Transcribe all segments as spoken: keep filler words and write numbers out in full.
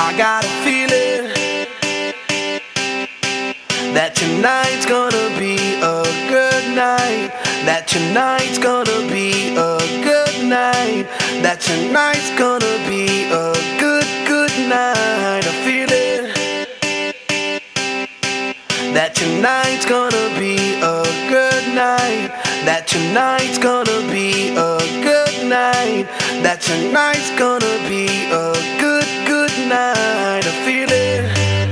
I got a feeling that tonight's gonna be a good night. That tonight's gonna be a good night. That tonight's gonna be a good, good night. A feeling that tonight's gonna be a good night. That tonight's gonna be a good night. That tonight's gonna be a good, good night. A feeling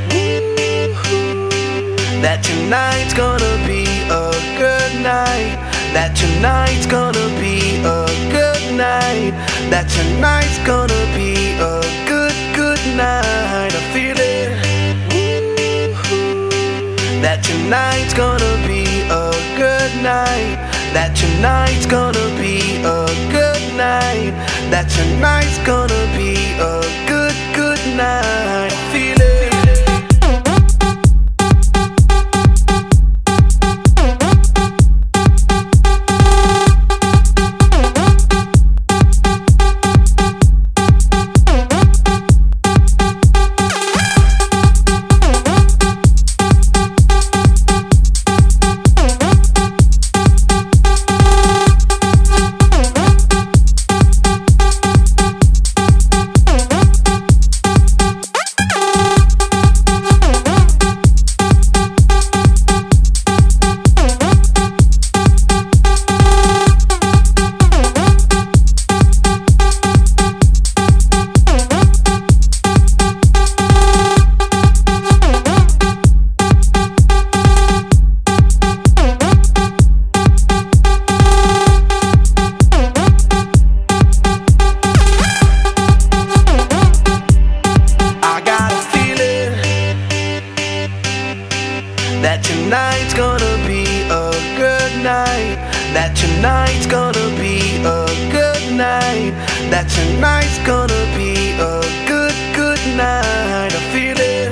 that tonight's gonna be a good night. That tonight's gonna be a good night. That tonight's gonna be a good, good night. A feeling that tonight's gonna be a good night. That tonight's gonna be a good night. That tonight's gonna be a good, good night. I feel it. That tonight's gonna be a good night. That tonight's gonna be a good night. That tonight's gonna be a good, good night. I feel it.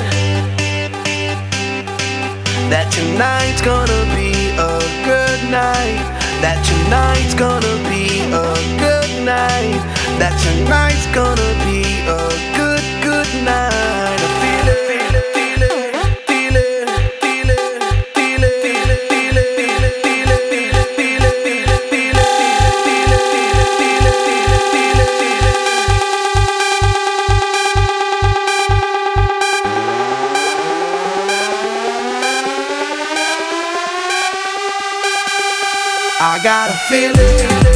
That tonight's gonna be a good night. That tonight's gonna be a good night. That tonight's gonna be a good, good night. I feel it. I got a feeling.